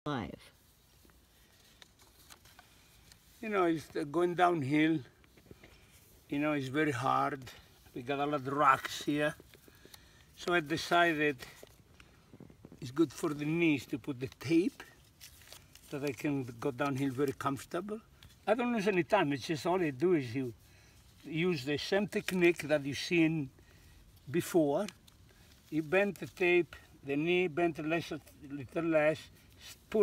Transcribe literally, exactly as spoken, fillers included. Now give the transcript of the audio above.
Live. You know, it's going downhill. You know, it's very hard. We got a lot of rocks here. So I decided it's good for the knees to put the tape that I can go downhill very comfortable. I don't lose any time. It's just all I do is you use the same technique that you've seen before. You bend the tape, the knee bent less, a little less, pull